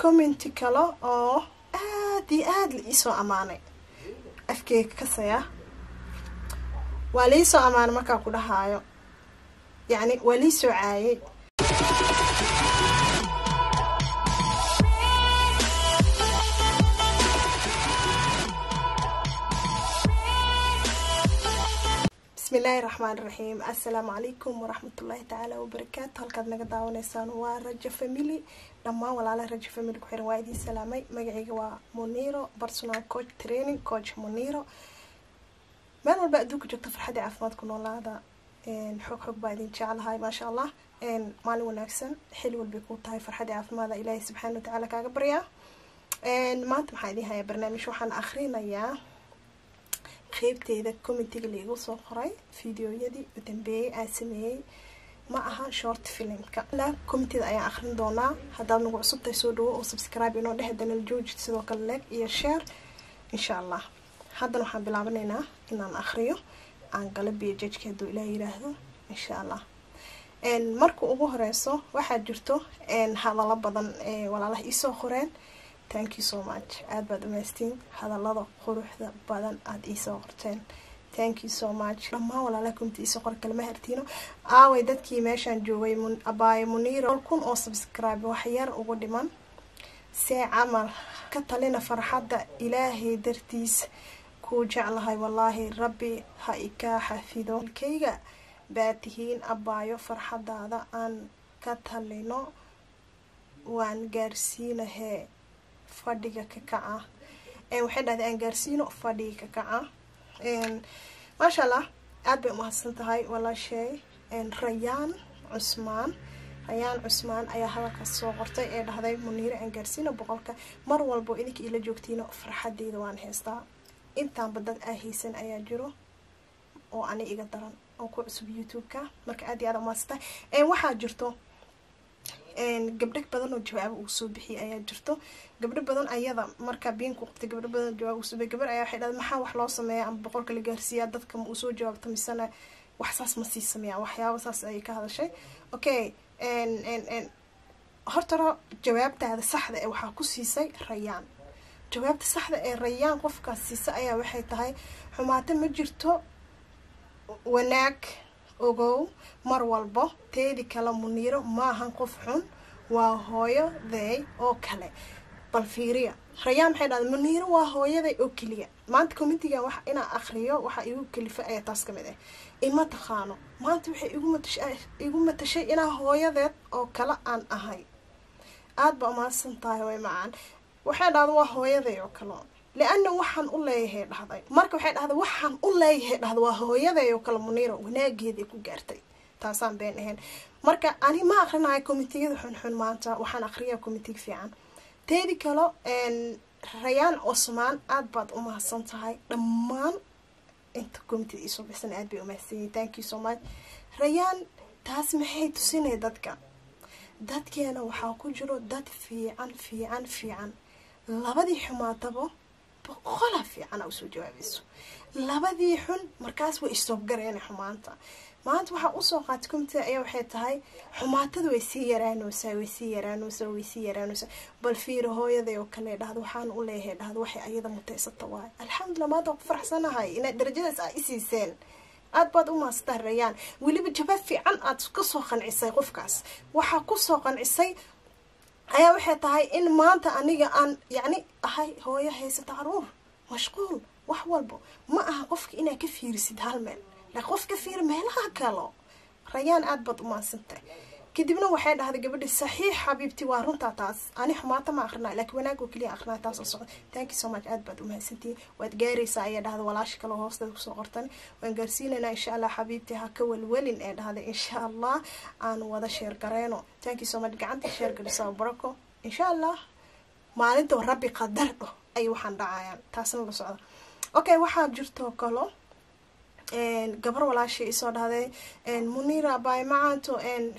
commenti kale oo aad la isoo amaanay afkeyga kasaya waa la isoo amaanay markaa ku dhahaayo يعني ولي سعاي بسم الله الرحمن الرحيم. السلام عليكم ورحمة الله تعالى وبركاته. هالكاد نقد داونيسان ورجة فاميلي لما ولا لا رجة فاميلي كحير وايدي سلامي مقعيقوا مونيرو برسونال كوتش ترينينج كوتش مونيرو مال والبا دوك جوجتا فرحدي عافمادكم والله هذا حق بعدين شعل هاي ما شاء الله مالي ونكسن حلو اللي بيكون هاي فرحة عفوا ماذا إلهي سبحانه وتعالى كعبريا ما أنت محايدي هاي برنامج وحن آخرين يا خيبتي إذا كومنتي اللي يقول صقري فيديو يدي وتنبيه أسمي معها شورت فيلم لا كومنتي إذا أي آخرين دونا هذا نوع صوت يسودو وسبسكرايب إنه ده هذا الجوج تسوق اللايك يا شير إن شاء الله هذا نحن بلعبنا إن آخريه aan qalbiga jajkeedu ilaahay yiraahdo insha Allah markuu ugu horeyso waxa jirto hadallo badan walaalaha isoo qoreen thank you so much aad baad umaastiin hadallada quruxda badan aad isoo qorteen thank you so much lama walaalaha kumti isoo qor kalma hartiino aaway dadkii meeshan joogay abaay Muniir kun oo subscribe wax yar ugu dhiman si amal ka talina farxadda ilaahay dartiis جعلها والله ربي هايكا حفيدو الكيغا باتهين أبايو فرحة هذا أن كتالينو وان غارسينا هي فاديكا كاكا وحيد هذا أن غارسينو فاديكا كاكا ما شاء الله أدبي محسنت هاي ولا شيء ريان عثمان أيها هذا كالصغرتي هذا منير أن غارسينو بقولك مر والبو إذيك إلا جوكتينو فرحة دي دوان هستا intaan badad ahaysan ayaa jiro oo ani iga daran oo ku cusub YouTube-ka marka aad iyo aad maasta waxa jirto gabdho badan oo jawaab u soo bixi ayaa jirto gabdho badan ayada marka been ku qabtay gabdho badan jawaab u soo bixi gabar ayaa waxay dhahay maxaa wax loo sameeyaa ama boqolka la gaarsiiyaa dadka ma soo jawaabto misana wax saas ma sii sameeyaa waxyaabo saas ay ka hadashay okay horta jawaabtaada saxda ah waxa ku siisay Rayaan jawaabta saxda ee Rayaan qofkaas siisa ayaa waxay tahay xumaata ma jirto wanaag ogow mar walbo teedi kala Muniiro ma ahan qof xun waa hooyaday oo kale bal fiiriya Rayaan maxay dhahay Muniiro waa hooyaday oo kaliya maanta commentiga wax ina akhriyo waxa igu kalifa ay taas kamid ah ima taqaano maanta waxay igu matashay ina hooyadeed oo kala aan ahay aad ba ma santahay way macaan waxay dhahdo waa hooyaday oo kale laana waxaan u leeyahay dhahday marka waxay dhahdo waxaan u leeyahay dhahdo waa hooyaday oo kale Muniiro wanaageeda ku gaartay taasaan been ahayn marka ani ma aqrinaay committee xun maanta waxaan aqriyaa committee fiican teedi kale Rayaan Cusmaan aad baad u mahadsan tahay dhammaan inta committee isoo bisan aad bay u mahadsan thank you so much Rayaan taas maxay tusinay dadkeena waxa ku jiro dad fiican labadii xumaatabo boqol fiican oo soo jawaabayso labadii xun markaas way istoob gareen xumaanta maanta waxa u soo qaad kumta ay waxay tahay xumaatadu way sii yaraanaysaa bal fiir hooyaday oo kale dhahdo waxaan u leeyahay dhahdo waxay ayada mutaysata waay alxamdulillah maanta ku faraxsanahay in darajadaas ay isiiseen aad baad u maastaa Rayaan waliba jawaab fiican aad ka soo qancisay qofkaas waxa ku soo qancisay ayaa waxay tahay in maanta aniga aan yani ahay hooyo haysata caruur mashquul wax walbo ma aha qofka inaa ka fiirisid hal meel la qofka fiir meelaha kale Rayaan aad baad u maasantay kadibna waxay dhahday gabadhi saxiix xabiibti waa runta taas ani xumaata ma aqrinaa laakiin wanaag oo kaliya aqrinaa taas oo socod thank you so much aad baad u mahadsantiin waad gaaraysaa ayaa dhahday walaash kale hoosteeda ku soo qortan waan gaarsiinayna insha Allah xabiibti ha ka walwalin ee dhahday insha Allah aan wada share gareeno thank you so much gacanta share galisaa barako insha Allah maalinta rabbi qadar ay waxaan dhacayaan taasna la socda okay waxa jirto kalo gabar walaashay isoo dhahday Muniira bay macaanto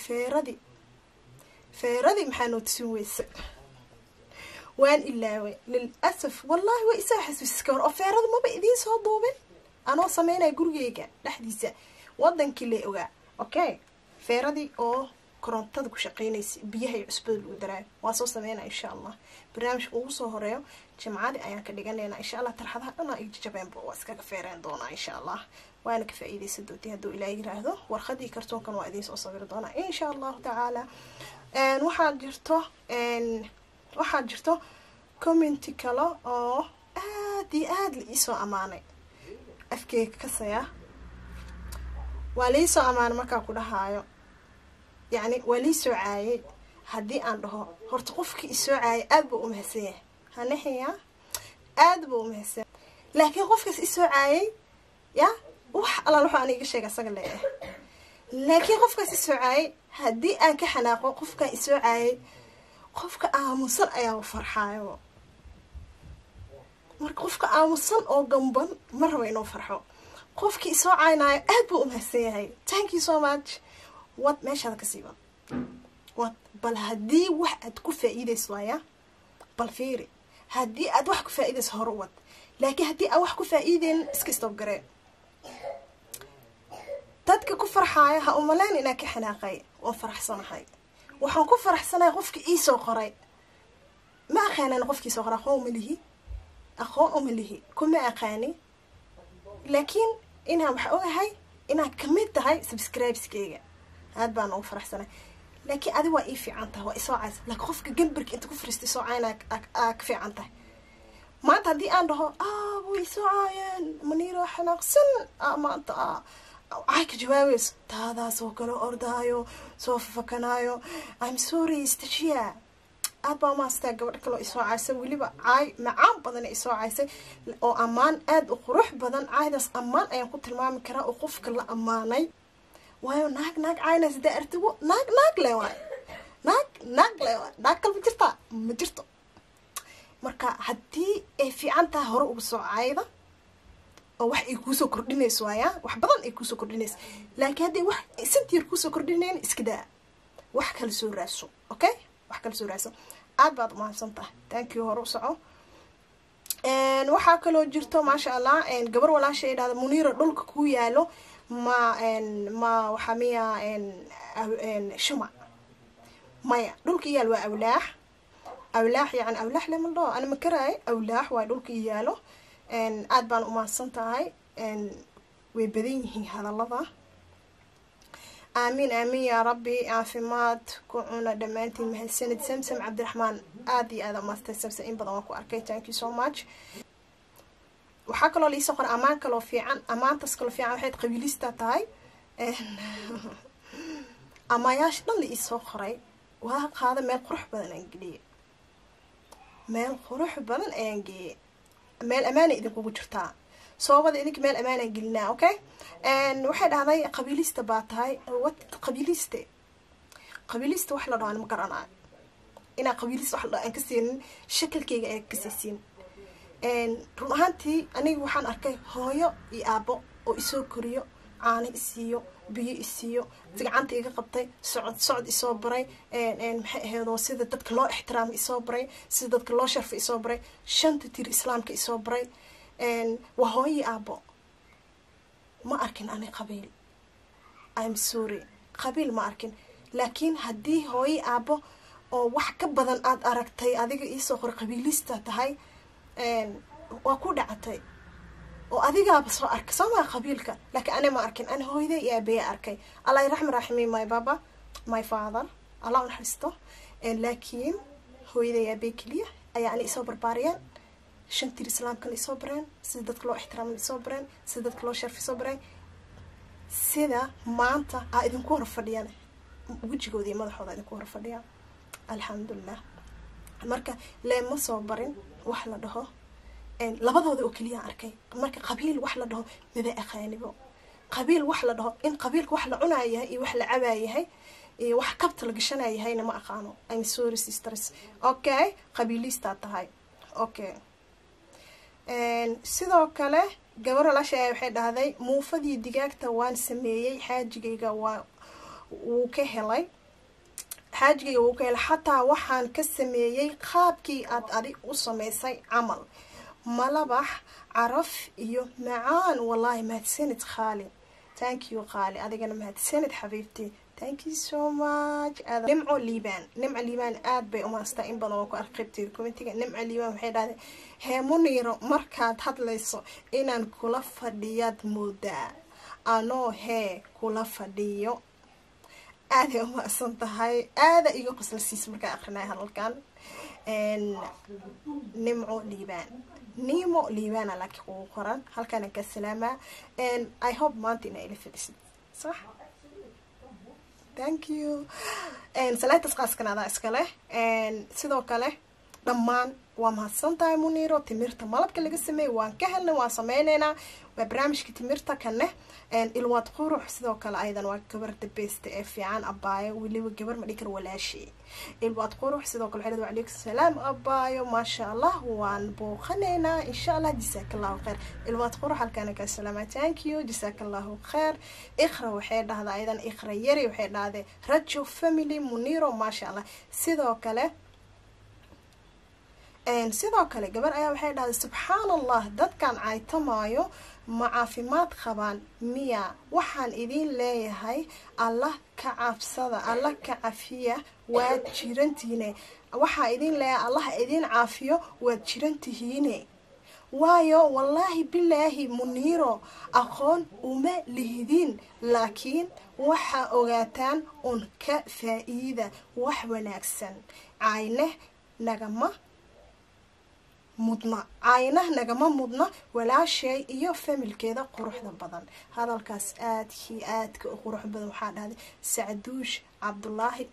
feeradi maxaa noo tusin weyse waan ilaaway lil'asaf wallahi way isa xasuuska oo feeradu ma ba idin soo duubin anoo sameynay gurigeyga dhaxdiisa wadankii la ogaa okay feeradi oo korontada ku shaqeynaysa biyaha iyo cusbada lagu daraayo waa soo sameynaa insha allah barnaamijka ugu soo horeeyo jimcada ayaan ka dhiganaynaa insha allah tarxadaha dhanaa iyo jajabeenba waa iskaga feereen doonaa insha allah waana ka faa'iidaysan doontii hadduu ilaahay yiraahdo warqadii kartoonkan waa idiin soo sawiri doonaa insha allahu tacaala waxaa jirto commenti kale oo aad iyo aad la iisoo amaanay afkeyga kasaya waa liisoo amaanay markaa ku dhahaayo يعني ولي سعاي هدي عنده هرتقف كي سعاي أبو مهسيه هنحيا أبو مهسيه لكن قف كي سعاي يا وح الله روح أنا يقشة قصقل ليه لكن قف كي سعاي هدي أنك حناقو قف كي سعاي قف كأمصر أيا وفرحايو مر قف كأمصر أو جنبن مرة وينو فرحو قف كي سعاي ناي أبو مهسيه thank you so much وات ماشي هذا كسيبه وات بل هدي واحد كفائدة سوايا بل فيري هدي أد واحد كفائدة سهروت لكن هدي واحد كفائدة اسكستوب قري تدك كفر حايا هأملان إنك حناقي وفرح صنحي وحن كفر حسنا غفك إيسو قري ما أخانا نغفك إيسو قري أخو مليه أخو أمليه كم أخاني لكن إنها محقوقة هاي إنها كميت هاي سبسكرايبس كيجا هاد بان أو فرح سنة لكن هذا واقف في عنته وإساعة لك خفك جنبك أنت كفرستي ساعينك في عنته ما تدي عنده ويساعين منيرة حنقسن ما أنت عايك جوابس هذا سوكلو أردايو سوف فكنايو I'm sorry استشيا أبا ما استجاب كلو إساعة سوي لي عاي معام بدن إساعة أو أمان أد وقروح بدن عايدس أمان أيام كنت المام كرا وقف كل أماني وايو ناق عاينة سدا أرتبو ناق لواي ناق لواي ناق كل مجرتا مركا هدي في عنتا هرو بسعايدة أو واحد يكوسو كردينيس وايا واحد بدن يكوسو كردينيس لكن هدي واحد سنتي يكوسو كردينين إسكدا واحد كل سو راسو أوكي واحد كل سو راسو عاد بعض ما سنته thank you هرو سعو waxaa kaloo jirto maasha allah gabar walaasheeda Muniira dhulka ku yaalo ma waxa miya shuma maya dhulka yaal waa awlaax yani awlaax lama dhaho ana ma karaay awlaax waa dhulka yaalo aad baan u maadsan tahay way badan yihiin hadalada آمين آمين يا ربي عافمات كونا دمانتي مهسند سمسم عبد الرحمن آدي هذا ما استسمسم إن بدنا كو أركي thank you so much وحكلو لي سقر أمان كلو في عن أمان تسكلو في عن واحد قبيليستا تاي أما ياشنا اللي سقري وهذا مال قروح بدن إنجلي مال قروح بدن إنجلي مال أمانة إذا كو جرتا صوبة إنك مال أمانة قلنا أوكي واحد هذا قبيليستا باتهاي وات قبيليستا وحلا أنا مقرنا إنا قبيليستا وحلا أنكسين شكل كي أنكسين رهانتي أنا وحنا أركي هايو يأبو ويسو كوريو عاني إسيو بيو إسيو تقعنتي إيجا قبطي صعد إصابري هذا سيدة دادك الله احترام إصابري سيدة دادك الله شرف إصابري شنت تير إسلامك إصابري وهاي أبو ما أركن أنا قبيل I'm sorry قبيل ما أركن لكن هدي هاي أبو أو وحكة بدن أد أركتي أذيك إيسوقر قبيليستا تهاي وأكون عتي وأذيك أبصر أرك سما قبيلك لكن أنا ما أركن أنا هاي ذا يا بي أركي الله يرحم رحمي ماي بابا ماي فاذر الله نحسته لكن هاي ذا يا بي كليه يعني إصابر باريان شنتي الإسلام كان يصبرين سيدتك لو احترام يصبرين سيدتك لو شرف يصبرين سيدا ما أنت إذن كور فديان وجه جودي ما ضحوا إذن كور فديان الحمد لله مركا لما صبرين وحلا ده إن لبضوا ذو كليا أركي مركا قبيل وحلا ده مذا أخاني بو قبيل وحلا ده إن قبيلك وحلا عناية وحلا عباية هاي وحكبت لقشنا هاي ما أخانو I'm sorry sisters أوكي قبيليستا هاي أوكي sidoo kale gabar walaashay waxay dhahday muufadii digaagta waan sameeyay xaajigayga wuu ka helay xataa waxaan ka sameeyay qaabkii aad adig u sameysay camal malabax caraf iyo macaan wallahi mahadsanid khaali thank you khaali adigana mahadsanid xabiibti thank you so much nimco liibaan aad bay umaastaa in badan oo ku arqibtay commentiga nimco liibaan waxay dhahday heemuniiro markaad hadlayso inaan kula fadhiyad moodaa anoo kula fadhiyo aad ay umaasan tahay aada iga qoslasiis markaa aqrinay hadalkan nimco liibaan laakiin ugu qoran halkan ka salaama and I hope maanta inay ila fadhisid صح thank you and salatas qaaskanada iskale and sidoo kale dhammaan waa mahadsantahay muniiro timirta malabka laga sameeyay waan ka helnay waan sameeynaa waa barnaamijka timirta kanne and ilwaad qurux sidoo kale aydan waa gabarta best ee fiican abaayo waliba gabar ma dhikar walaashi ilwaad qurux sidoo kale xiriir waaleykum salaam abaayo ma sha Allah waan booqaneena insha Allah jazakallahu khair ilwaad qurux halkaan ka salaama thank you jazakallahu khair ikhra waxay dhahdaa aydan ikhra yari waxay dhahday rajo family muniiro ma sha Allah sidoo kale gabar ayaa waxay dhahday subhanallah dadkan caytamaayo ma caafimaad qabaan miya waxaan idin leeyahay Allah ka cabsada Allah ka cafiya waad jirantihiin waxa idin leeyahay Allah idin caafiyo waad jirantihiin waayo wallahi billahi muniiro aqoon uma lihidin laakiin waxa ogaataan un ka faa'iida wax wanaagsan ayna nagama mudna walaashay iyo familkeeda quruxda badan hadalkaas aad ka qurux badan waxa dhahday Sacduush Cabdullaahi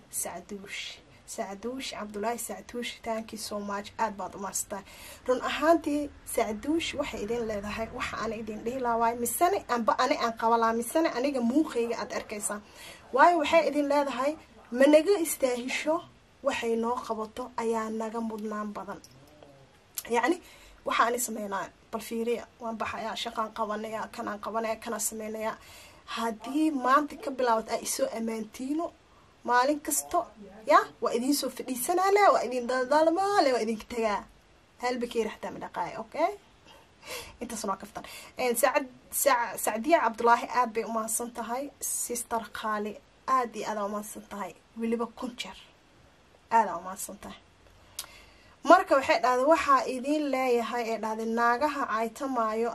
Sacduush thank you so much aad baad u maastaa run ahaantii Sacduush waxay idin leedahay waxa aan idin dhihi lahaay misane aan qabalaa misane aniga muuqayga aad arkaysaa waayo waxay idin leedahay ma naga istaahisho waxay noo qabato ayaa naga mudnaan badan يعني waxaan sameeynaa bal fiiriya waan baxaya shaqaan qabanaya kana sameeynaya hadii maanta ka bilaawad ay soo amaantiino maalin kasto ya waa idin soo fadhiisanaa waa idin daldalmaale waa idin tagaa halbakii raxta madaqay okay inta soo kaftan Sacdiya Cabdullaahi aad bay u maasan tahay sister Qaali aad iyo aad u maasan tahay waliba kunjeer aad u maasan tahay marka waxay dhahday waxa idin leeyahay ee dhahday naagaha caytamaayo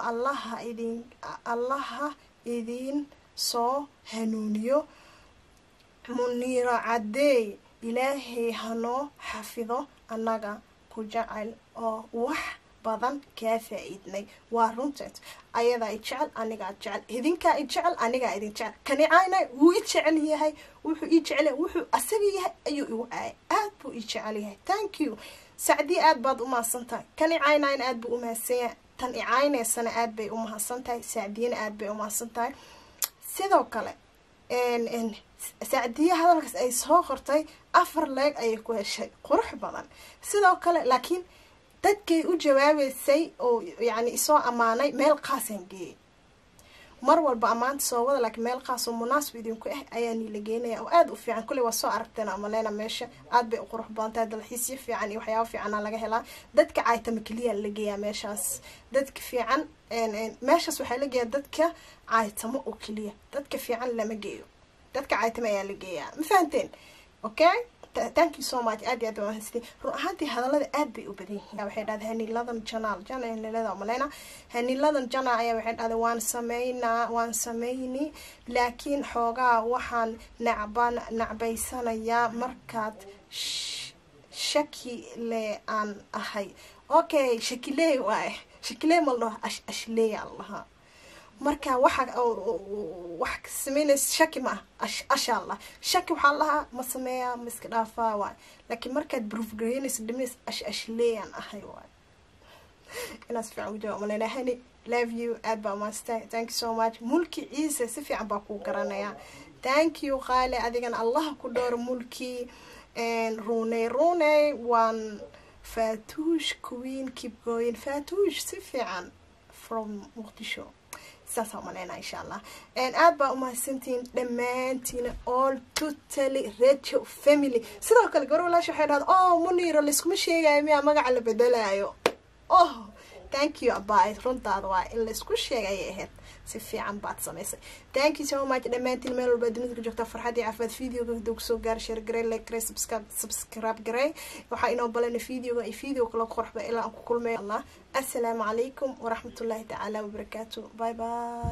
allaha idin soo hanuuniyo muniiro cadeey ilaahay hanoo xafido anaga ku jacayl oo wax badan ka faa'iidnay waa runteed ayada ay jecel aniga jecel idinka ay jecel aniga idin jecel kani aynay wuu i jecel yahay wuxuu asaga yahay ayuu igu aad buu i jecel yahay thank you Sacdi aad baad u maasantahay kani caynaan aad buu u maasanyahay tan i caynaysana aad bay u maasantahay Sacdiyana aad bay u maasantahay sidoo kale Sacdiya hadalkaas ay soo qortay 4 leeg ay ku heshay qurux badan sidoo kale laakiin dadkay u jawaabaysay oo yani isoo amaanay meel qaasan geeyay mar walba amaanta soo wada laakiin meel qaas oo munaasib idinku ayaa ni la geenaya oo aad u fiican kulli waa soo aragteen ama leena meesha aad bay u qurux badan tahay dalxiis fiican iyo waxyaabo fiican laga helaa dadka caytama kaliya la geeyaa meeshaas dadka fiican meeshaas waxa la geeyaa dadka caytama oo kaliya dadka fiican lama geeyo dadka caytama ayaa la geeyaa ma fahanteen okay thank you so much aad u mahadsan run ahaantii hadalada aad bay u badan yihiin waxay dhahday haniladan channel malena haniladan channel ayaa waxay dhahday waan sameeyni laakiin xoogaa waxaan nacbaysanayaa markaad shaki le aan ahay okay shakile malno ashley Allah marka wax sameeynaysa shaki ma asha Allah shaki waxa laha ma sameeya miska dhaafaa waa laakiin markaad proof gareynaysa dhimis ashleeyan ahay waa inaas fiican jawaab malena hani love you aad ba maastay thank you so much mulki ciise si fiican baa ku garanaya thank you qaali adigana Allah ku door mulki rune one Fatush queen keep going Fatush si fiican from Muqdisho ساسا مالينا إن شاء الله and aad baa u mahadsantiin dhammaantiin all totally radio family sidoo kale gabar walaasha waxay dhahday Muniiro la iskuma sheegayo miya magaca la bedelayo thank you abaa runtaada waa in la isku sheegay ay ahayd si fiican baad samaysay thank you so much dhammaantiin meel walba dunida ku joogta farxad iyo caafimaad videoga haduu kusoo gaar share garay like garay subscribe garay waxaa inoo balan videoga iyo video kale qurxba ilaa aan ku kulmay allah assalaamu calaykum waraxmatullaahi tacaala wabarakaatuh bye bye